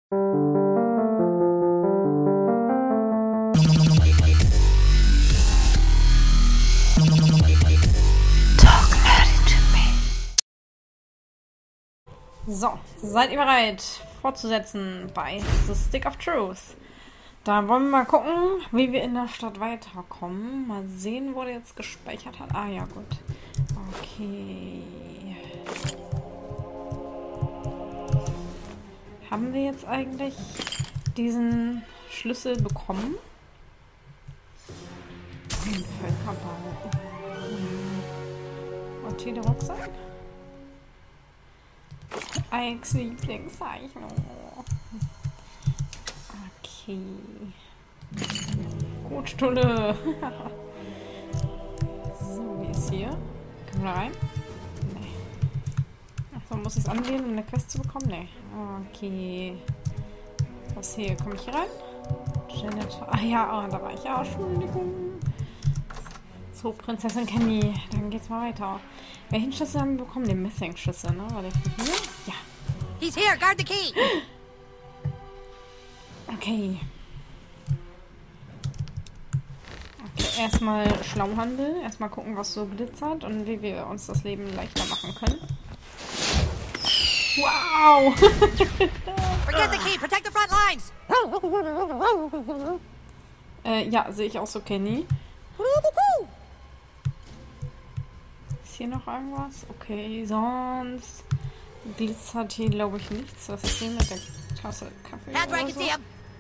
So, seid ihr bereit, fortzusetzen bei The Stick of Truth? Da wollen wir mal gucken, wie wir in der Stadt weiterkommen. Mal sehen, wo der jetzt gespeichert hat. Ah ja, gut. Okay. Haben wir jetzt eigentlich diesen Schlüssel bekommen? Ein Völkerbau. Und hier der Rucksack? Ikes Lieblingszeichnung. Okay. Gut, Stulle. So, wie ist hier? Können wir rein? Nee. Achso, muss ich es anwählen, um eine Quest zu bekommen? Nee. Okay. Was hier? Komme ich hier rein? Janitor. Ah ja, da war ich ja. Entschuldigung. So, Prinzessin Kenny. Dann geht's mal weiter. Welchen Schlüssel haben wir bekommen? Den Messing-Schlüssel, ne? War der hier? Ja. He's here. Guard the key. Okay. Okay, erstmal Schlauhandel. Erstmal gucken, was so glitzert und wie wir uns das Leben leichter machen können. Wow! Forget the key. Protect the front lines. Ja, sehe ich auch so, Kenny. Ist hier noch irgendwas? Okay, sonst glitzert hier, glaube ich, nichts. Was ist hier mit der Tasse Kaffee oder so?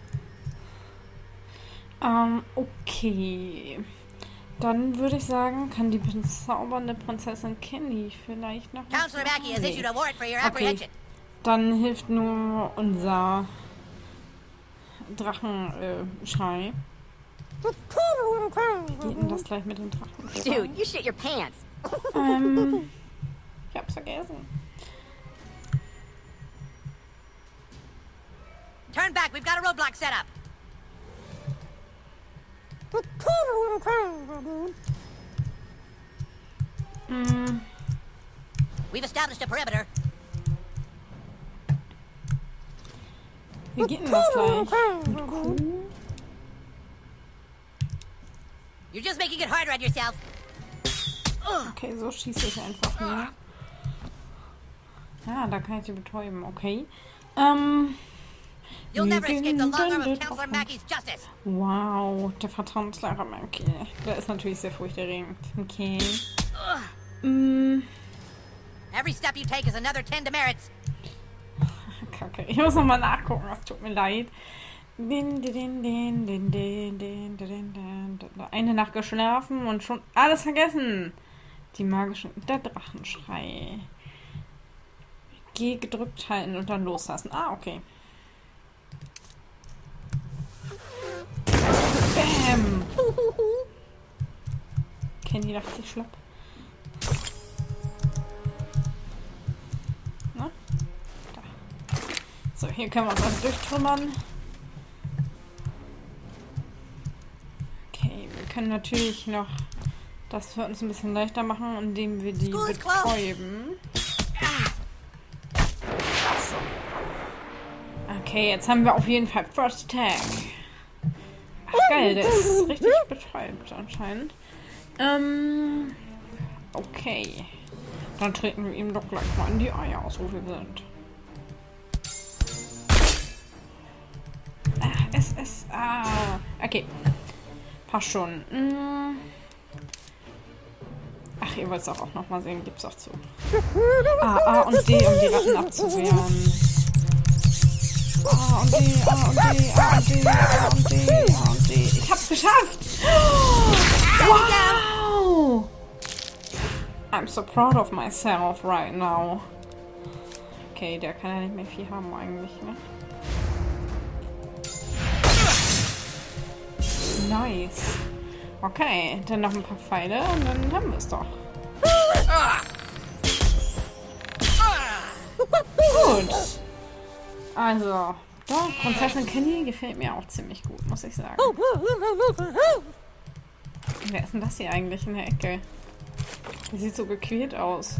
Okay. Dann würde ich sagen, kann die bezaubernde Prinzessin Kenny vielleicht noch... Counselor Mackey has issued a warrant for your apprehension. Dann hilft nur unser Drachenschrei. Wie geht denn das gleich mit den Drachen? Dude, you shit your pants. Ich hab's vergessen. Turn back. We've got a roadblock set up. We've established a perimeter. Wie geht denn das gleich? Mit Kuh? You're just making it harder on yourself. Okay, so schieße ich einfach nur. Ja, da kann ich die betäuben. Okay. You'll never escape the long arm of Counselor Mackey's justice. Wow, der Vertrauenslehrer Mackey. Der ist natürlich sehr furchterregend. Okay. Every step you take is another 10 demerits. Kacke. Ich muss nochmal nachgucken, es tut mir leid. Eine Nacht geschlafen und schon alles vergessen. Die magischen... Der Drachenschrei. G gedrückt halten und dann loslassen. Ah, okay. Bam! Kenny dachte sich schlapp. Na? Da. So, hier können wir uns also durchtrümmern. Okay, wir können natürlich noch das für uns ein bisschen leichter machen, indem wir die betäuben. So. Okay, jetzt haben wir auf jeden Fall First Attack. Ach geil, der ist richtig betäubt anscheinend. Okay. Dann treten wir ihm doch gleich mal in die Eier aus, wo wir sind. Okay. Passt schon. Ach, ihr wollt es auch noch mal sehen, gibt's auch zu. A und D, um die Ratten abzuwehren. A und D, A und D, A und D, A und D, A und D. Ich hab's geschafft! Wow! I'm so proud of myself right now. Okay, der kann ja nicht mehr viel haben eigentlich, ne? Nice. Okay, dann noch ein paar Pfeile und dann haben wir es doch. Gut. Also, doch, Prinzessin Kenny gefällt mir auch ziemlich gut, muss ich sagen. Wer ist denn das hier eigentlich in der Ecke? Die sieht so gequält aus.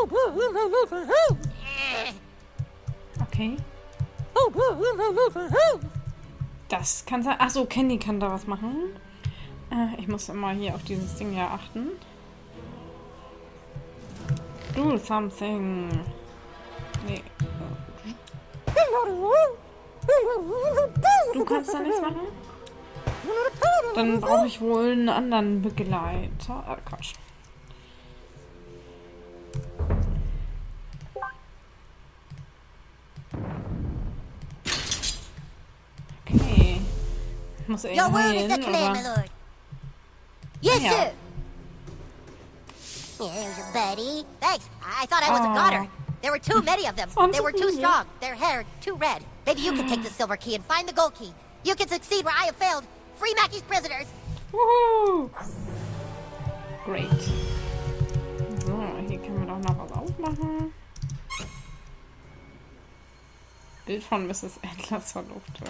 Okay. Das kann sein. Achso, Candy kann da was machen. Ich muss immer hier auf dieses Ding ja achten. Do something. Nee. Du kannst da nichts machen? Dann brauche ich wohl einen anderen Begleiter. Ah, Quatsch. Okay. Muss er Your word is the heilen, command, my oder? lord. Yes, Ja. sir. Here's your buddy. Thanks. I thought I was a goner. There were too many of them. They were too strong. Their hair too red. Maybe you can take the silver key and find the gold key. You can succeed where I have failed. Free Mackey's prisoners. Woohoo! Great. So, hier können wir doch noch was aufmachen. Bild von Mrs. Atlas Verlobte.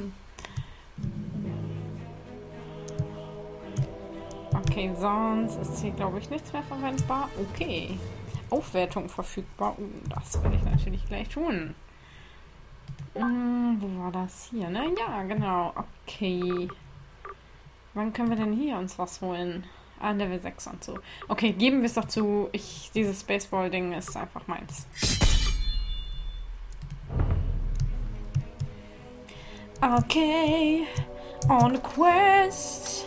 Okay, sonst ist hier, glaube ich, nichts mehr verwendbar. Okay. Aufwertung verfügbar. Das will ich natürlich gleich tun. Wo war das hier, ne? Ja, genau. Okay. Wann können wir denn hier uns was holen? Ah, Level 6 und so. Okay, geben wir es doch zu. Dieses Baseball-Ding ist einfach meins. Okay. On a quest.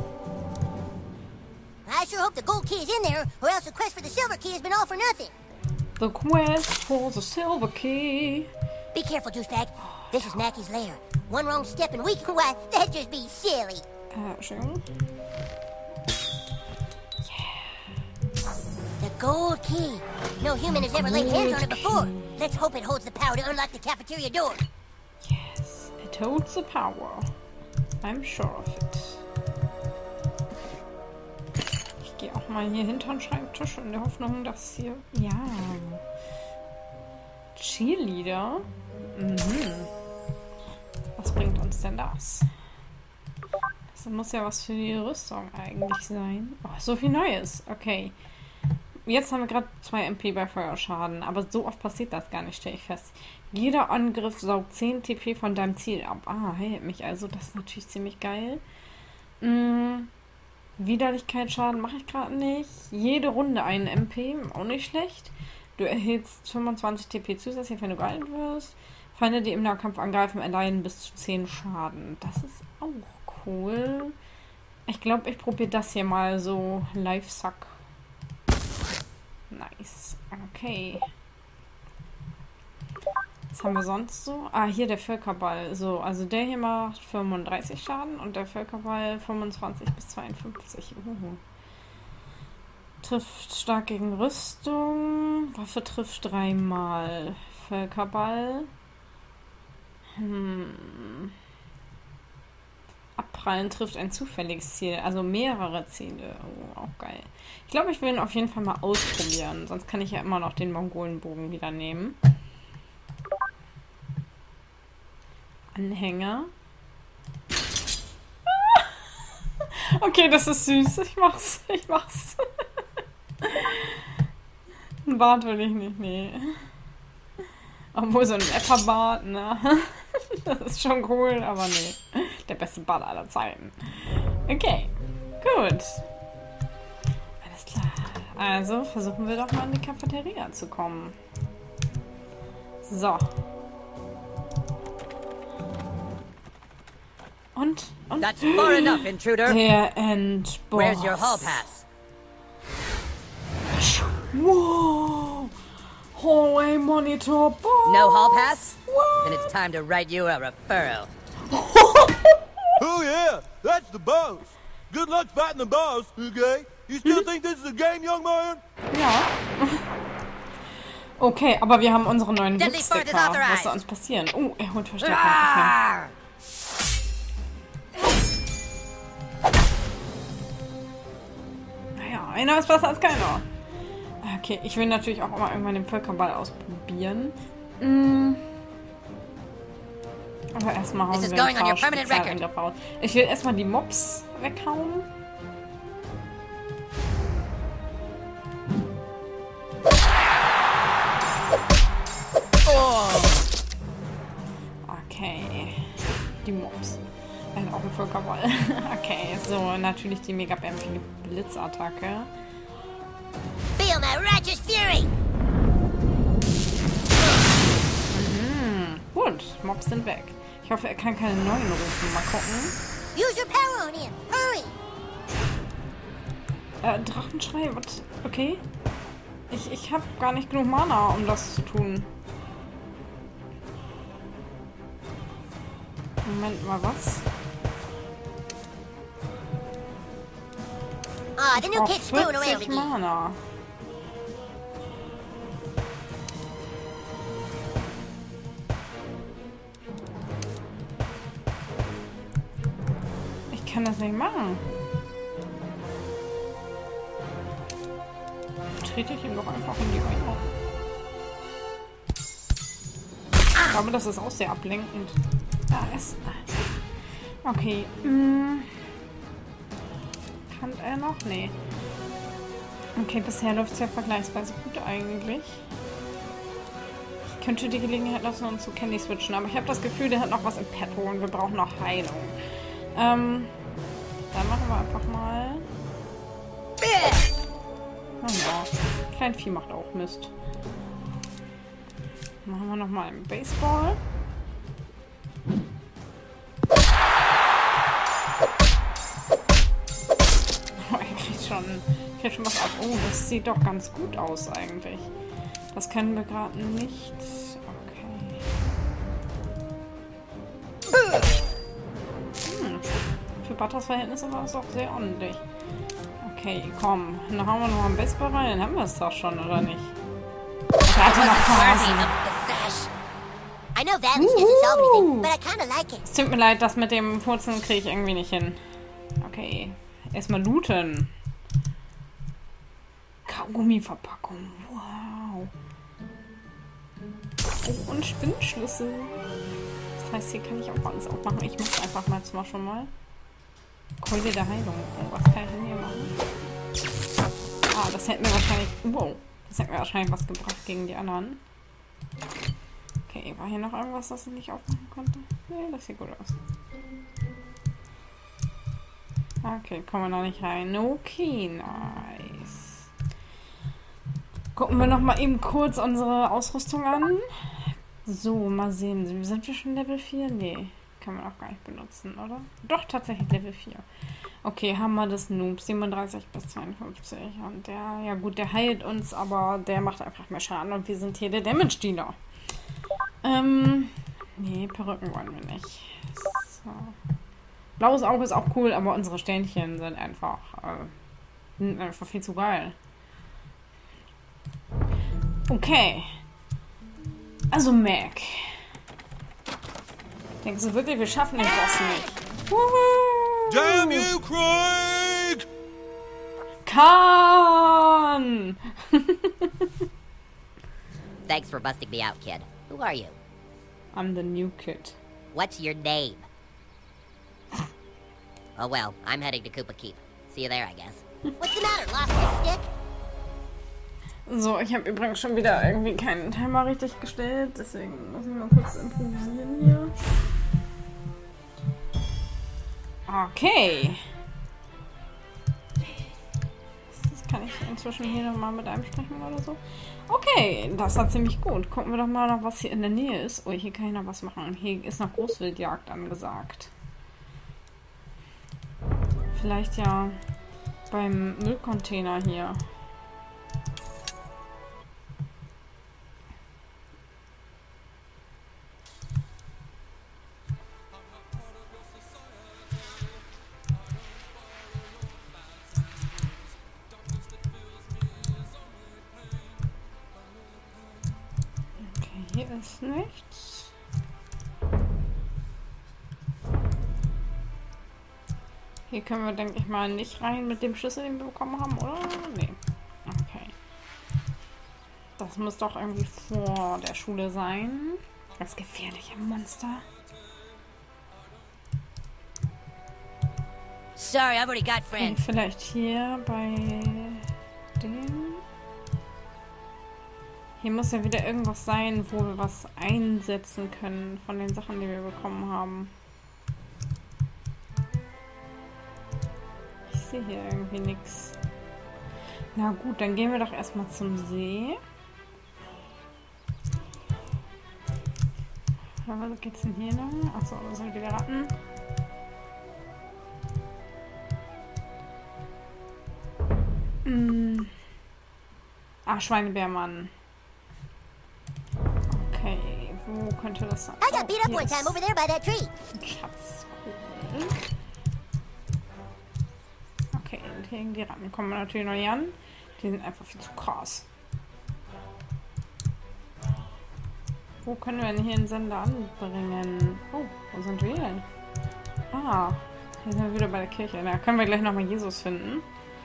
I sure hope the gold key is in there, or else the quest for the silver key has been all for nothing. The quest for the silver key. Be careful, douchebag. This is Mackey's lair. One wrong step and we can, why, that'd just be silly. Entschuldigung. The gold key. No human has ever laid hands on it before. Let's hope it holds the power to unlock the cafeteria door. Yes, it holds the power. I'm sure of it. Ich gehe auch mal hier hinter den Schreibtisch in der Hoffnung, dass hier... Ja. Cheerleader? Was bringt uns denn das? Das muss ja was für die Rüstung eigentlich sein. Oh, so viel Neues. Okay. Jetzt haben wir gerade 2 MP bei Feuerschaden, aber so oft passiert das gar nicht, stelle ich fest. Jeder Angriff saugt 10 TP von deinem Ziel ab. Ah, heilt mich also. Das ist natürlich ziemlich geil. Widerlichkeitsschaden mache ich gerade nicht. Jede Runde einen MP, auch nicht schlecht. Du erhältst 25 TP zusätzlich, wenn du geheilt wirst. Feinde, die im Nahkampf angreifen, erleiden bis zu 10 Schaden. Das ist auch cool. Ich glaube, ich probiere das hier mal so. Life-Suck. Nice. Okay. Was haben wir sonst so? Ah, hier der Völkerball. So, also der hier macht 35 Schaden und der Völkerball 25 bis 52. Trifft stark gegen Rüstung. Waffe trifft 3-mal. Völkerball. Abprallen trifft ein zufälliges Ziel. Also mehrere Ziele. Oh, auch geil. Ich glaube, ich will ihn auf jeden Fall mal ausprobieren. Sonst kann ich ja immer noch den Mongolenbogen wieder nehmen. Anhänger. Okay, das ist süß. Ich mach's. Ein Bart will ich nicht, nee. Obwohl so ein Epperbart, ne? Das ist schon cool, aber nee. Der beste Bart aller Zeiten. Okay, gut. Alles klar. Also versuchen wir doch mal in die Cafeteria zu kommen. So. Und That's far enough, intruder. der Endboss. Where's your hall pass? Wow! Hallway monitor boss! No hall pass? What? Then it's time to write you a referral. Oh yeah, that's the boss. Good luck fighting the boss, okay? You still think this is a game, young man? Ja. Okay, aber wir haben unsere neuen Deadly Blitzsticker. Fart is authorized. Was soll uns passieren? Oh, er holt Verstärkung. Okay. Arr! Naja, einer ist besser als keiner. Okay, ich will natürlich auch immer irgendwann den Völkerball ausprobieren. Aber erstmal hauen This is wir going ein on your paar permanent Spezialangriffe raus. Ich will erstmal die Mobs weghauen. Völkerball. Okay, so natürlich die mega bämpfige Blitzattacke. Feel my righteous fury! Gut, Mobs sind weg. Ich hoffe, er kann keine neuen rufen. Mal gucken. Use your power on him! Hurry! Drachenschrei, was? Okay. Ich habe gar nicht genug Mana, um das zu tun. Moment mal, was? Ah, the new kid's screwing around 40 again. Mana. Ich kann das nicht machen. Trete ich ihm doch einfach in die Eier. Ich glaube, das ist auch sehr ablenkend. Da ist. Okay. Kann er noch? Nee. Okay, bisher läuft es ja vergleichsweise gut eigentlich. Ich könnte die Gelegenheit lassen und zu Candy switchen, aber ich habe das Gefühl, der hat noch was im Petto und wir brauchen noch Heilung. Dann machen wir einfach mal. Oh ja, Kleinvieh macht auch Mist. Machen wir nochmal einen Baseball. Oh, er kriegt schon was ab. Oh, das sieht doch ganz gut aus eigentlich. Das können wir gerade nicht. Okay. Für Butters Verhältnisse war es auch sehr ordentlich. Okay, komm. Dann hauen wir noch einen Baseball rein. Dann haben wir es doch schon, oder nicht? Er hatte noch Phasen. I know Valley doesn't solve anything, but I kinda like it. Es tut mir leid, das mit dem Furzen kriege ich irgendwie nicht hin. Okay. Erstmal looten. Kaugummi-Verpackung. Wow. Oh, und Spinnschlüssel. Das heißt, hier kann ich auch alles aufmachen. Ich muss einfach mal schon mal. Keule der Heilung. Oh, was kann ich denn hier machen? Ah, das hätte mir wahrscheinlich... Wow. Das hätte mir wahrscheinlich was gebracht gegen die anderen. Okay, war hier noch irgendwas, das ich nicht aufmachen konnte? Nee, das sieht gut aus. Okay, kommen wir noch nicht rein. Okay, nice. Gucken wir noch mal eben kurz unsere Ausrüstung an. So, mal sehen. Sind wir schon Level 4? Nee, kann man auch gar nicht benutzen, oder? Doch, tatsächlich Level 4. Okay, haben wir das Noob. 37 bis 52. Und der, ja gut, der heilt uns, aber der macht einfach mehr Schaden. Und wir sind hier der Damage-Dealer. Nee, Perücken wollen wir nicht. So. Blaues Auge ist auch cool, aber unsere Sternchen sind einfach viel zu geil. Okay. Also Mac. Denkst du wirklich, wir schaffen den Boss nicht? Woohoo! Damn you, Craig! Khan! Thanks for busting me out, kid. Who are you? I'm the new kid. What's your name? Oh well, I'm heading to Koopa Keep. See you there, I guess. What's the matter? Lost your stick? So, ich habe übrigens schon wieder irgendwie keinen Timer richtig gestellt, deswegen muss ich mal kurz improvisieren hier. Okay. Das kann ich inzwischen hier nochmal mit einem sprechen oder so. Okay, das war ziemlich gut. Gucken wir doch mal noch, was hier in der Nähe ist. Oh, hier kann ich noch was machen. Hier ist noch Großwildjagd angesagt. Vielleicht ja beim Müllcontainer hier. Okay, hier ist nichts. Hier können wir, denke ich mal, nicht rein mit dem Schlüssel, den wir bekommen haben, oder? Nee. Okay. Das muss doch irgendwie vor der Schule sein. Das gefährliche Monster. Sorry, I've already got friends. Vielleicht hier bei dem. Hier muss ja wieder irgendwas sein, wo wir was einsetzen können von den Sachen, die wir bekommen haben. sehe hier irgendwie nichts. Na gut, dann gehen wir doch erstmal zum See. Was geht's denn hier noch? Achso, da sind wieder Ratten. Schweinebärmann. Okay, wo könnte das sein? I got beat up one time over there by that tree. Schatz, cool. Okay, gegen die Ratten kommen wir natürlich noch nicht an. Die sind einfach viel zu krass. Wo können wir denn hier einen Sender anbringen? Oh, wo sind wir denn? Ah, hier sind wir wieder bei der Kirche. Da können wir gleich nochmal Jesus finden.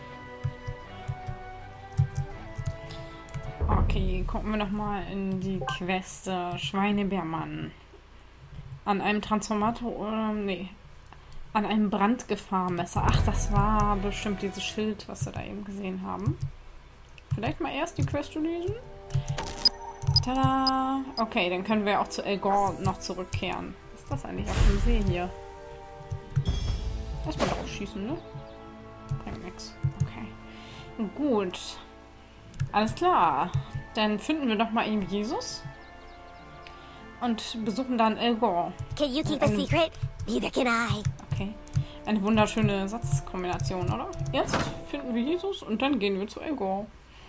Okay, gucken wir nochmal in die Quest. Schweinebärmann. An einem Transformator oder... Nee. An einem Brandgefahrmesser. Ach, das war bestimmt dieses Schild, was wir da eben gesehen haben. Vielleicht mal erst die Quest lesen. Tada! Okay, dann können wir auch zu El Gore noch zurückkehren. Was ist das eigentlich auf dem See hier? Erstmal drauf schießen, ne? Bringt nichts. Okay. Gut. Alles klar. Dann finden wir doch mal eben Jesus. Und besuchen dann El Gore. Can you keep a secret? Neither can I. Okay. Eine wunderschöne Satzkombination, oder? Erst finden wir Jesus und dann gehen wir zu El Gore.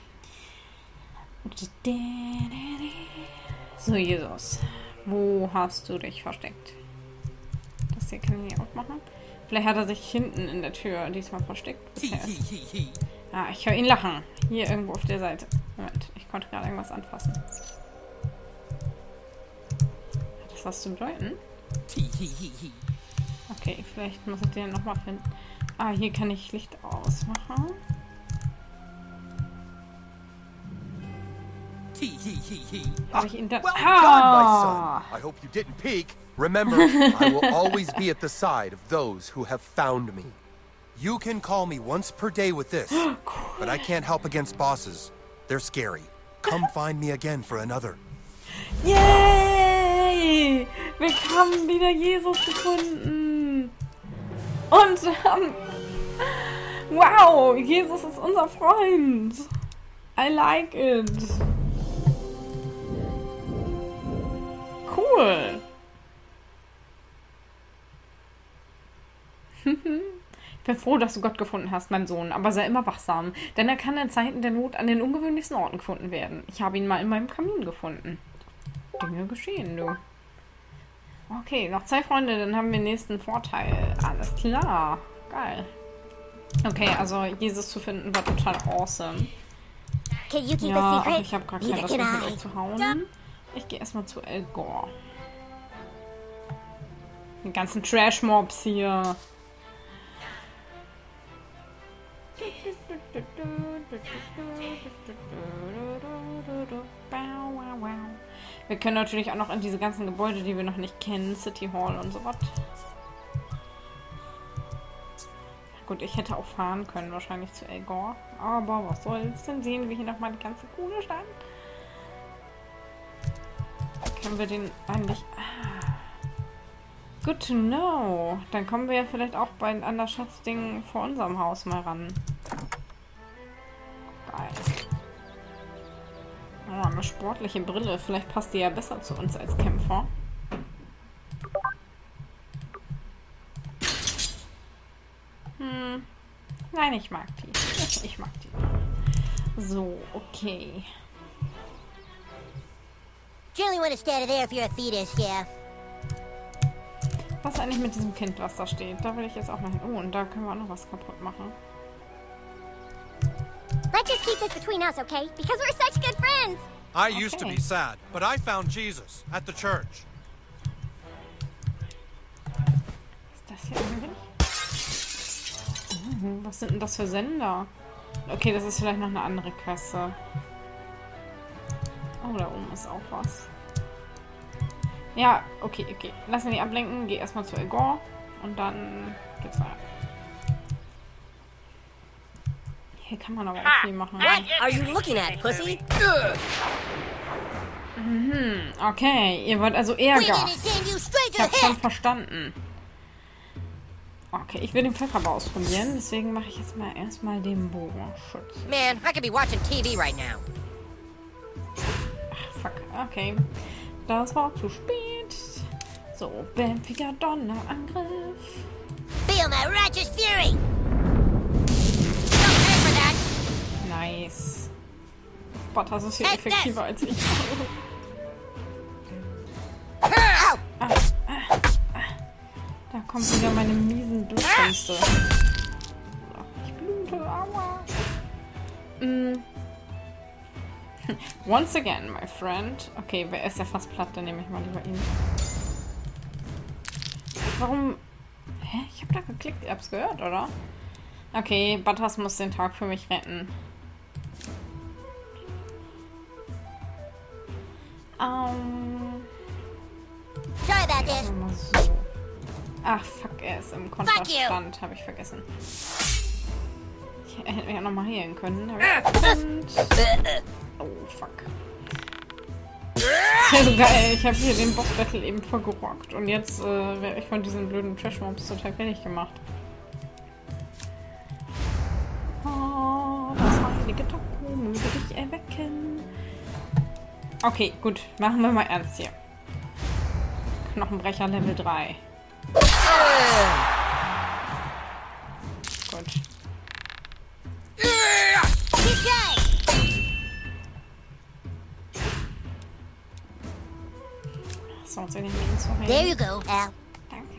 So, Jesus. Wo hast du dich versteckt? Das hier kann ich nicht aufmachen. Vielleicht hat er sich hinten in der Tür diesmal versteckt. Ah, ich höre ihn lachen. Hier irgendwo auf der Seite. Moment, ich konnte gerade irgendwas anfassen. Hat das was zu bedeuten? Okay, vielleicht muss ich den nochmal finden. Ah, hier kann ich Licht ausmachen. Habe ich ihn dann... Ah! I hope you didn't peek. Remember, I will always be at the side of those who have found me. You can call me once per day with this, but I can't help against bosses. They're scary. Come find me again for another. Yay! Wir haben wieder Jesus gefunden. Und wow, Jesus ist unser Freund. I like it. Cool. Ich bin froh, dass du Gott gefunden hast, mein Sohn, aber sei immer wachsam, denn er kann in Zeiten der Not an den ungewöhnlichsten Orten gefunden werden. Ich habe ihn mal in meinem Kamin gefunden. Dinge geschehen, du. Okay, noch 2 Freunde, dann haben wir den nächsten Vorteil. Alles klar. Geil. Okay, also Jesus zu finden war total awesome. Ja, aber ich habe gerade keine Lust, mit euch zu hauen. Ich gehe erstmal zu El Gore. Die ganzen Trash-Mobs hier. Wir können natürlich auch noch in diese ganzen Gebäude, die wir noch nicht kennen, City Hall und so was. Gut, ich hätte auch fahren können, wahrscheinlich zu El Gore. Aber was soll's, dann sehen wir hier nochmal die ganze coole Stadt. Können wir den eigentlich... Good to know. Dann kommen wir ja vielleicht auch bei an das Schatzding vor unserem Haus mal ran. Geil. Oh, eine sportliche Brille. Vielleicht passt die ja besser zu uns als Kämpfer. Nein, ich mag die. Ich mag die. So, okay. Generally want to stand there if you're a fetus, yeah. Was ist eigentlich mit diesem Kind, was da steht? Da will ich jetzt auch mal hin. Oh, und da können wir auch noch was kaputt machen. Let's just keep this between us, okay? Because we're such good friends. I used to be sad, but I found Jesus at the church. Was ist das hier eigentlich? Was sind denn das für Sender? Okay, das ist vielleicht noch eine andere Queste. Oh, da oben ist auch was. Ja, okay. Lass mich nicht ablenken. Geh erstmal zu El Gore und dann geht's weiter. Hier kann man aber auch viel machen. What are you looking at, pussy? Okay, ihr wollt also Ärger. Ich hab's schon verstanden. Okay, ich will den Pfeffer aber ausprobieren, deswegen mache ich jetzt mal erstmal den Bogenschutz. Man, I could be watching TV right now. Ach, fuck. Okay. Das war zu spät. So, bämfiger Donnerangriff. Feel my righteous fury! Don't pay for that! Nice. Boah, das ist hier effektiver als ich. Da kommt wieder meine miesen Blutfenster. Ich blute, aua. Once again, my friend. Okay, wer ist ja fast platt, dann nehme ich mal lieber ihn. Warum? Hä? Ich habe da geklickt, ihr habt's gehört, oder? Okay, Butters muss den Tag für mich retten. Sorry about this. Mal so. Ach, fuck, er ist im Kontrastand, habe ich vergessen. Ich hätte mich ja nochmal heilen können. Oh, fuck. Ja, so geil. Ich habe hier den Boss-Battle eben vorgerockt und jetzt werde ich von diesen blöden Trash-Mobs total fertig gemacht. Oh, das heilige Taco möge dich erwecken. Okay, gut. Machen wir mal ernst hier. Knochenbrecher Level 3. Gut. So, soll ich mir ihn so heilen? There you go, Al. Danke.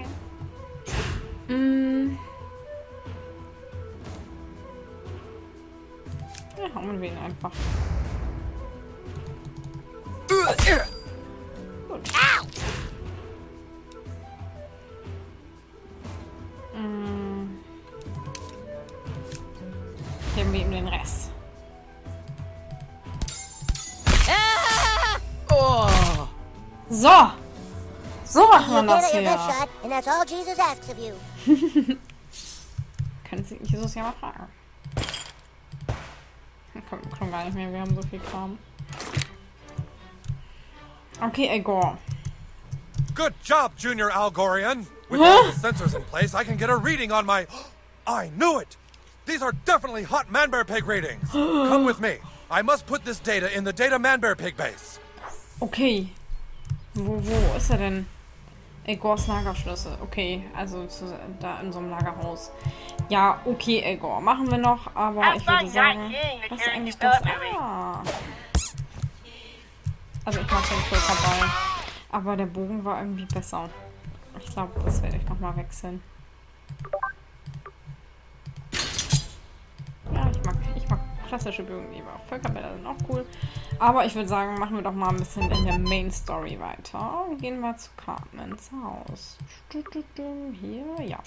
Ja, hauen wir ihn einfach. Gut. Geben wir ihm den Rest. So! So macht man das hier. Können Sie Jesus ja mal fragen. Kommt gar nicht mehr, wir haben so viel Kram. Okay, Igor. Good job, Junior Algorian. With all the sensors in place, I can get a reading on my... I knew it! These are definitely hot Manbear Pig readings. Come with me. I must put this data in the data Manbear Pig base. Okay. Wo ist er denn? Igors Lagerschlüssel. Okay, also da in so einem Lagerhaus. Ja, okay, Igor. Machen wir noch, aber ich würde sagen... Was ist eigentlich das? Ah. Also ich mag den Völkerball. Aber der Bogen war irgendwie besser. Ich glaube, das werde ich nochmal wechseln. Ja, ich mag klassische Bögen lieber. Völkerbälle sind auch cool. Aber ich würde sagen, machen wir doch mal ein bisschen in der Main Story weiter. Gehen wir zu Cartmans Haus. Hier, ja.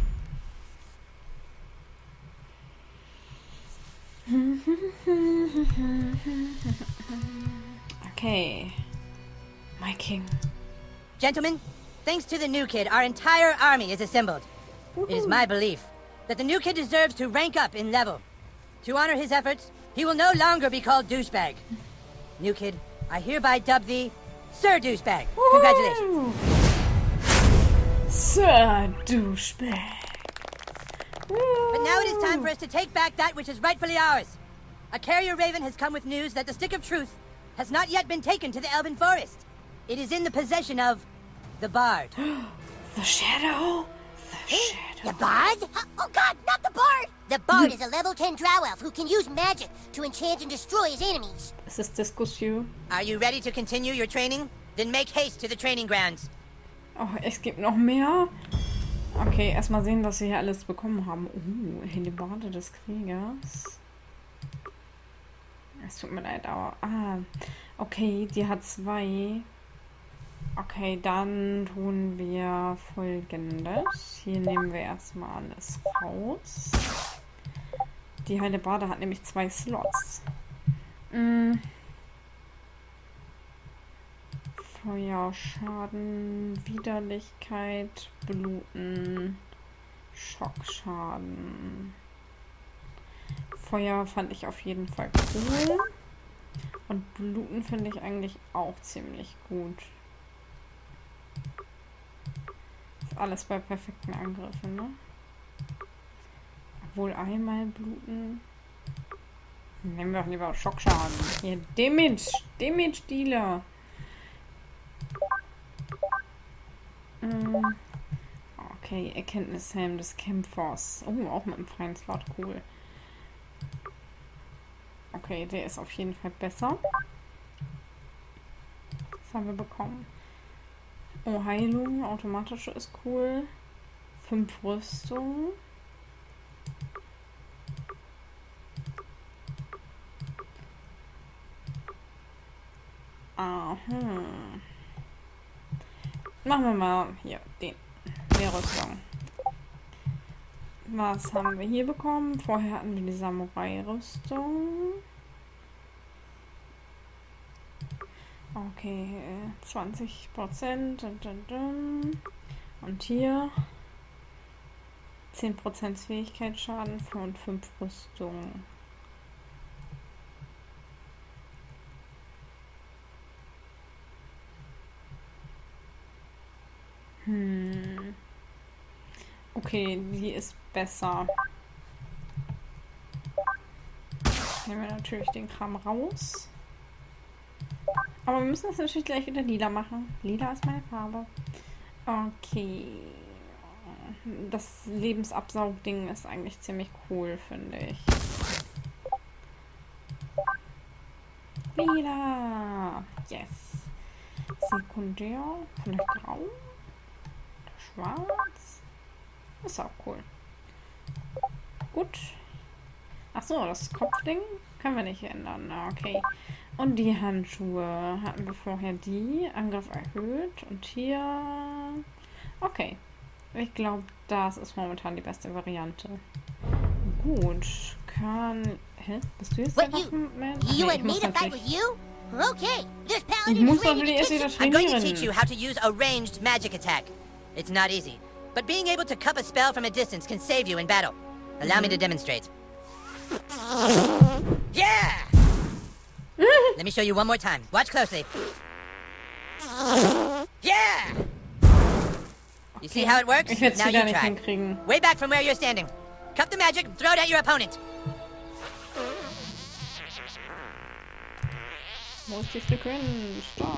Okay. My king. Gentlemen, thanks to the new kid, our entire army is assembled. It is my belief that the new kid deserves to rank up in level. To honor his efforts, he will no longer be called Douchebag. New kid, I hereby dub thee Sir Douchebag. Congratulations. Sir Douchebag. But now it is time for us to take back that which is rightfully ours. A carrier raven has come with news that the Stick of Truth has not yet been taken to the Elven Forest. It is in the possession of the Bard. The Shadow? The Shadow. The Bard? Oh god, not the Bard! The Bard is a level 10 drow elf who can use magic to enchant and destroy his enemies. Ist es Diskussion? Are you ready to continue your training? Then make haste to the training grounds. Oh, es gibt noch mehr? Okay, erstmal sehen, was wir hier alles bekommen haben. Hellebarde des Kriegers. Es tut mir leid, aber... okay, die hat 2. Okay, dann tun wir Folgendes. Hier nehmen wir erstmal alles raus. Die Hellebarde hat nämlich 2 Slots. Feuer, Schaden, Widerlichkeit, Bluten, Schockschaden. Feuer fand ich auf jeden Fall cool. Und Bluten finde ich eigentlich auch ziemlich gut. Ist alles bei perfekten Angriffen, ne? Obwohl einmal bluten. Nehmen wir doch lieber Schockschaden. Hier, Damage Dealer. Okay, Erkenntnishelm des Kämpfers. Oh, auch mit einem freien Slot, cool. Okay, der ist auf jeden Fall besser. Was haben wir bekommen? Oh, Heilung, automatische ist cool. 5 Rüstung. Aha. Machen wir mal hier den. Mehr Rüstung. Was haben wir hier bekommen? Vorher hatten wir die Samurai-Rüstung. Okay, 20%. Und hier 10% Fähigkeitsschaden und 5 Rüstung. Okay, die ist besser. Nehmen wir natürlich den Kram raus. Aber wir müssen das natürlich gleich wieder lila machen. Lila ist meine Farbe. Okay. Das Lebensabsaugding ist eigentlich ziemlich cool, finde ich. Lila! Yes! Sekundär. Vielleicht grau? Schwarz? Ist auch cool. Gut. Achso, das Kopfding können wir nicht ändern. Okay. Und die Handschuhe hatten wir vorher die. Angriff erhöht. Und hier... Okay. Ich glaube, das ist momentan die beste Variante. Gut. Hä? Bist du jetzt der Waffenmann? You and me to fight with you? Okay. This Ich paladin muss is ready natürlich to erst kiss wieder it. I'm going to teach you trainieren. how to use a ranged magic attack. It's not easy, but being able to cup a spell from a distance can save you in battle. Allow me to demonstrate. Yeah! Let me show you one more time. Watch closely. Yeah! You see how it works? Ich werde es Now wieder you nicht try. hinkriegen. Way back from where you're standing. Cup the magic, throw it at your opponent. Wo ist die Frequenz? Da.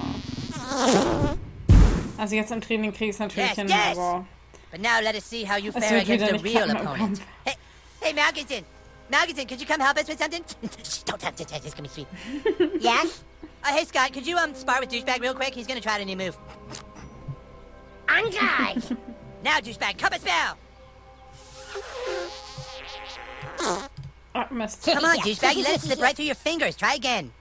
Also jetzt im Training kriege ich es natürlich Yes, hin, yes. aber... But now let us see how you Es fare wird wieder against a nicht real klappen im opponent. Kampf. Hey, Malkinson! Malkinson, could you come help us with something? Don't touch it, it's gonna be sweet. Yes? Hey, Scott, could you spar with Douchebag real quick? He's gonna try a new move. On guard. Now, Douchebag, cup a spell! Ah, Mist. Come on, Douchebag, you let it slip right through your fingers. Try again.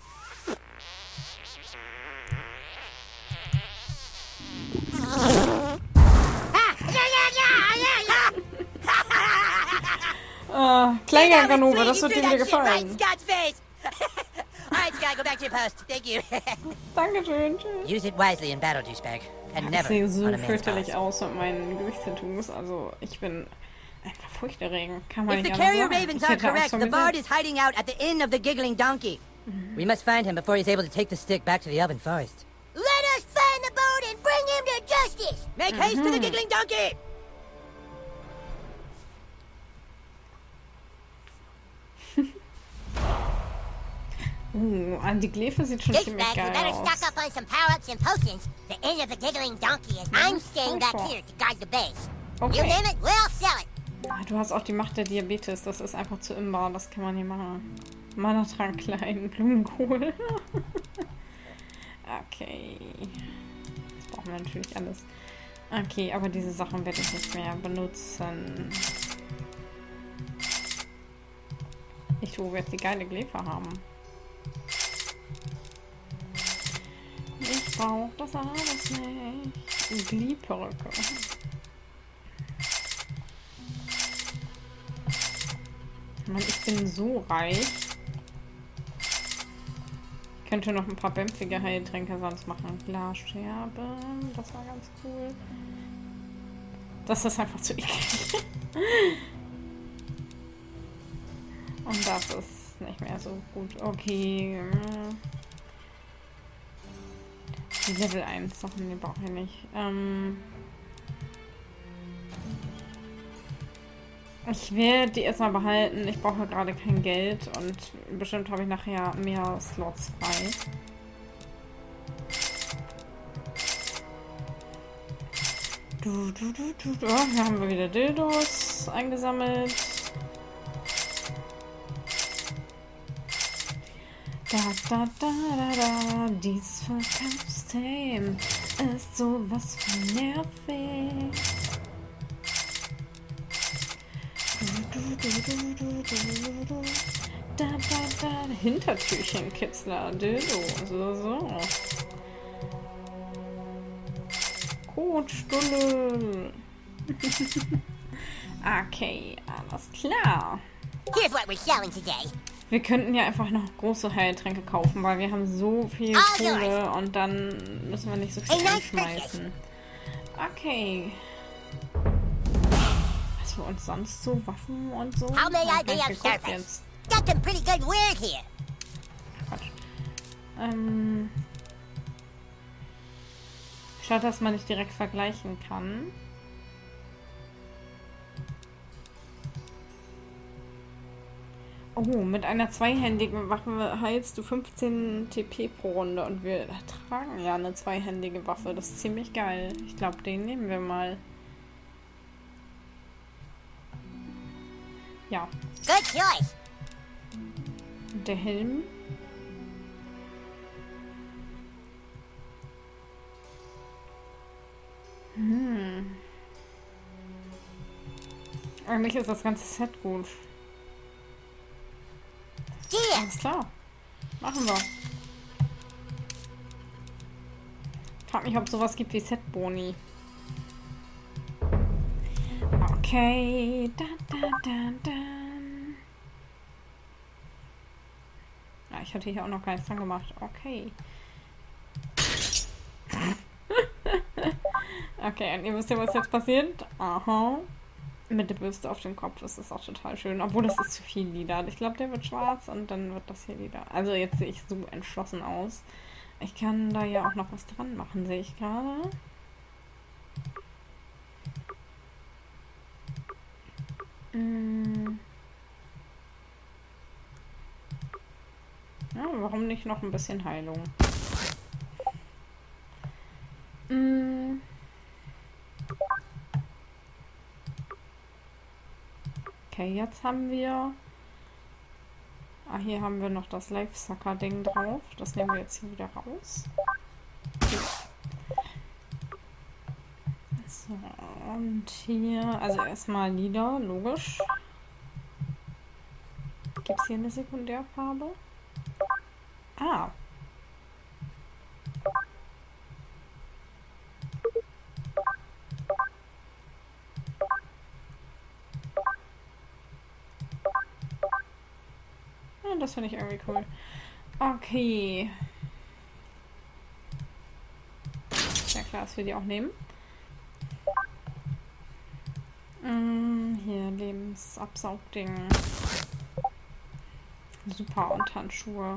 Kleiner Ganove, das You wird threw dir wieder that shit right in gefallen. Scott's face! Alright, Scott, go back to your post. Thank you. Dankeschön, tschüss. Use it wisely in battle, Douchebag. And Ich never sehe so on a man's fürchterlich boss. aus mit meinen Gesichtstattoos. Also, ich bin einfach furchterregend. Kann man If the nicht anders carrier sagen. ravens Ich are hätte Angst correct, vor the mir bard selbst. is hiding out at the inn of the giggling donkey. We must find him before he's able to take the stick back to the elven forest. Let us find the boat and bring him to justice. Make haste to the giggling donkey! Die Glefe sieht schon ziemlich Douchebag, we geil better stock aus. up on some power-ups and potions. The inn of the giggling donkey is. I'm staying back here to guard the base. You Okay. name it, we'll sell it. Du hast auch die Macht der Diabetes. Das ist einfach zu imbar. Das kann man nicht machen. Mana-Trank klein, Blumenkohl. Okay. Das brauchen wir natürlich alles. Okay, aber diese Sachen werde ich nicht mehr benutzen. Ich wo wir jetzt die geile Glefe haben. Ich brauche das alles nicht. Gliedperücke. Mann, ich bin so reich. Ich könnte noch ein paar bämpfige Heiltränke sonst machen. Glasscherbe, das war ganz cool. Das ist einfach zu eklig. Und das ist nicht mehr so gut. Okay. Die Level 1 Sachen, die brauche ich nicht. Ich werde die erstmal behalten. Ich brauche gerade kein Geld und bestimmt habe ich nachher mehr Slots frei. Oh, hier haben wir wieder Dildos eingesammelt. Dieses Verkaufssystem ist sowas von nervig. Hintertürchen, Kitzler, Dildo, so. Kotstulle. Okay, alles klar. Here's what we're selling today. Wir könnten ja einfach noch große Heiltränke kaufen, weil wir haben so viel Kohle und dann müssen wir nicht so viel einschmeißen. Okay. Was für uns sonst so? Waffen und so? How may I be of service? Got some pretty good word here. Quatsch. Schade, dass man nicht direkt vergleichen kann. Oh, mit einer zweihändigen Waffe heilst du 15 TP pro Runde und wir tragen ja eine zweihändige Waffe. Das ist ziemlich geil. Ich glaube, den nehmen wir mal. Ja. Good choice. Der Helm. Eigentlich ist das ganze Set gut. Yeah. Alles klar. Machen wir. Frag mich, ob es sowas gibt wie Set-Boni. Okay. Ah, ich hatte hier auch noch gar nichts dran gemacht. Okay. Okay, und ihr wisst ja, was jetzt passiert? Aha. Mit der Bürste auf dem Kopf ist das auch total schön. Obwohl, das ist zu viel lila. Ich glaube, der wird schwarz und dann wird das hier lila. Also jetzt sehe ich so entschlossen aus. Ich kann da ja auch noch was dran machen, sehe ich gerade. Ja, warum nicht noch ein bisschen Heilung? Okay, jetzt haben wir... Ah, hier haben wir noch das Life-Sucker-Ding drauf. Das nehmen wir jetzt hier wieder raus. So, und hier... Also erstmal lila, logisch. Gibt es hier eine Sekundärfarbe? Ah. Das finde ich irgendwie cool. Okay. Ja klar, dass wir die auch nehmen. Hier, Lebensabsaugding. Super, und Handschuhe.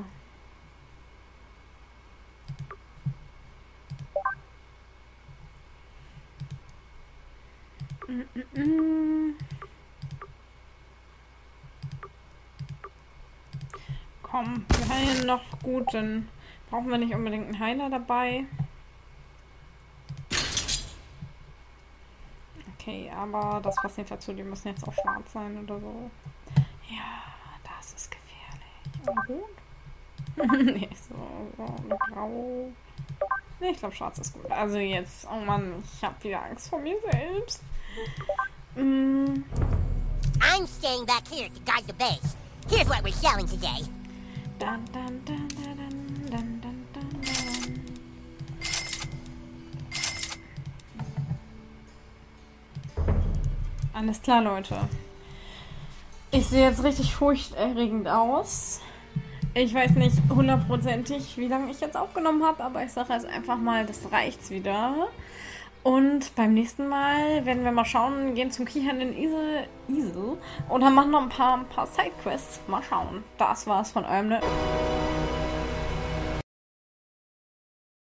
Komm, wir heilen noch gut, dann brauchen wir nicht unbedingt einen Heiler dabei. Okay, aber das passt nicht dazu, die müssen jetzt auch schwarz sein oder so. Ja, das ist gefährlich. Rot? Nee, so grau. Nee, ich glaube, schwarz ist gut. Also jetzt, oh Mann, ich habe wieder Angst vor mir selbst. I'm staying back here to guard the base. Here's what we're selling today. Dun, dun, dun, dun, dun, dun, dun, dun. Alles klar, Leute. Ich sehe jetzt richtig furchterregend aus. Ich weiß nicht hundertprozentig, wie lange ich jetzt aufgenommen habe, aber ich sage jetzt einfach mal, das reicht's wieder. Und beim nächsten Mal werden wir mal schauen, gehen zum Kichern in Isel und dann machen noch ein paar Sidequests. Mal schauen. Das war's von eurem